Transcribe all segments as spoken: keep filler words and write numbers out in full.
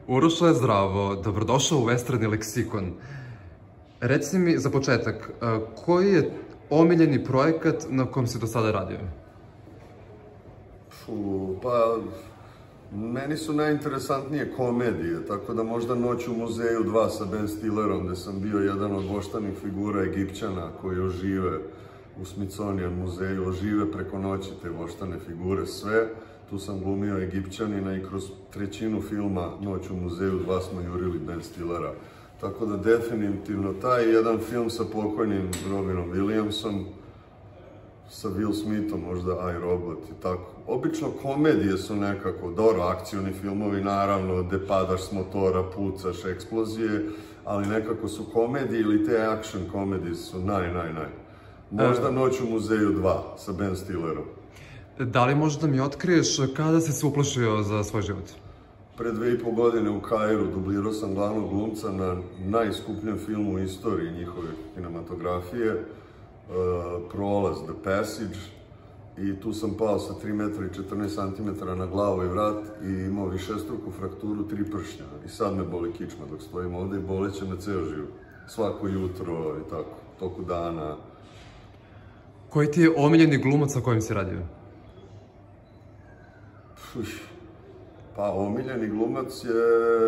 Uroše, zdravo, dobrodošao u Vestrani leksikon. Reci mi za početak, koji je omiljeni projekat na kom si do sada radio? Fu, pa, meni su najinteresantnije komedije, tako da možda Noć u muzeju dva sa Ben Stillerom, gde sam bio jedan od voštanih figura Egipćana koji ožive u Smithsonian muzeju, ožive preko noći te voštane figure, sve. Tu sam glumio Egipćanina i kroz trećinu filma Noć u muzeju dva smo jurili Ben Stillera. Tako da definitivno taj jedan film sa pokojnim Robinom Williamsom, sa Will Smithom, možda I, Robot i tako. Obično komedije su nekako, dobro, akcioni filmovi naravno, gde padaš s motora, pucaš, eksplozije, ali nekako su komedije ili te action komedije su naj, naj, naj. Možda Noć u muzeju dva sa Ben Stillerom. Da li možeš da mi otkriješ kada si se uplašio za svoj život? Pre dve i po godine u Kairu dublirao sam glavnog glumca na najskupljem filmu u istoriji njihove kinematografije, Prolaz, The Passage, i tu sam pao sa tri metra i četrnaest centimetara na glavu i vrat i imao višestruku frakturu tri pršnja. I sad me boli kičma dok stojim ovde i boleće me ceo život. Svako jutro i tako, toku dana. Koji ti je omiljeni glumac sa kojim si radio? Pa, omiljeni glumac je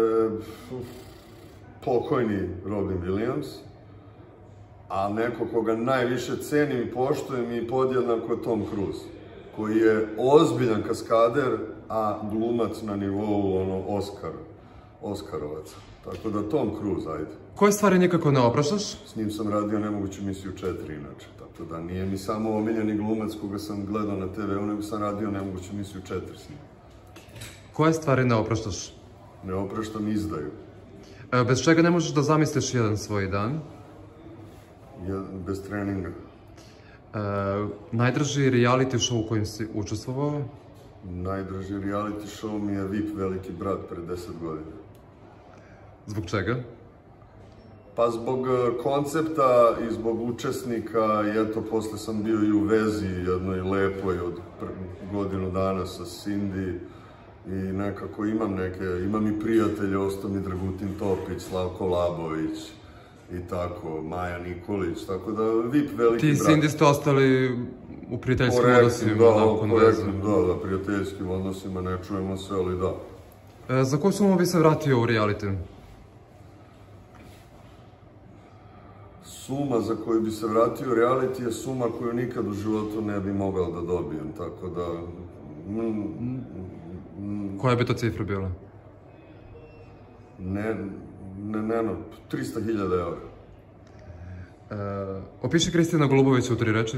pokojni Robin Williams, a neko koga najviše cenim i poštujem i podjednako je Tom Cruise, koji je ozbiljan kaskader, a glumac na nivou ono Oscar, Oskarovaca. Tako da Tom Cruise, ajde. Koje stvari nikako ne opraštaš? S njim sam radio Nemoguću misiju četiri, inače. Tako da nije mi samo omiljeni glumac koga sam gledao na te veu, nego sam radio Nemoguću misiju četiri s njim. Koje stvari ne opraštaš? Ne opraštam izdaju. Bez čega ne možeš da zamisliš jedan svoj dan? Bez treninga. Najdraži reality show u kojem si učestvovao? Najdraži reality show mi je V I P Veliki brat pre deset godina. Zbog čega? Pa zbog koncepta i zbog učesnika i eto, posle sam bio i u vezi jednoj lepoj od godinu dana sa Cindy i nekako imam neke, imam i prijatelje, ostao mi Dragutin Topić, Slavko Labović i tako, Maja Nikolić, tako da V I P Veliki brat. Ti i Cindy ste ostali u prijateljskim odnosima nakon veze? Da, da, prijateljskim odnosima, ne čujemo se, ali da. Za koju sumu bi se vratio u reality? Suma za koju bi se vratio u reality je suma koju nikad u životu ne bi mogao da dobijem, tako da... Koja bi to cifra bila? Ne, ne, ne, no, trista hiljada eura. Opiši Kristijana Golubovića u tri reči.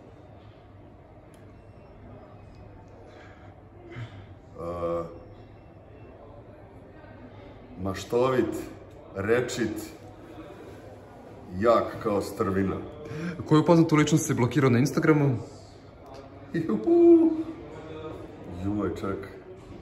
Maštovit, rečit, jak kao strvina. Koju poznatu ličnost si blokirao na Instagramu? Juhu! Joj, čekaj.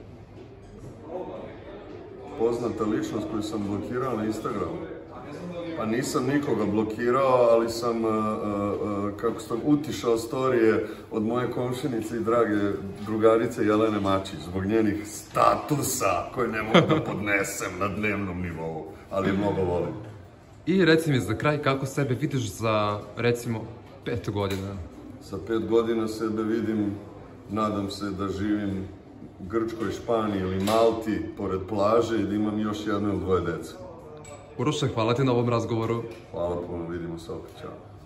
Poznata ličnost koju sam blokirao na Instagramu? Pa nisam nikoga blokirao, ali sam, kako sam, utišao storije od moje komšinice i drage drugarice Jelene Mačić, zbog njenih statusa koje ne mogu da podnesem na dnevnom nivou, ali je mnogo volim. I reci mi za kraj kako sebe vidiš za, recimo, pet godina? Za pet godina sebe vidim, nadam se da živim u Grčkoj, Španiji ili Malti, pored plaže i da imam još jedno ili dvoje dece. Uroše, hvala ti na ovom razgovoru. Hvala puno, vidimo se opet, čao.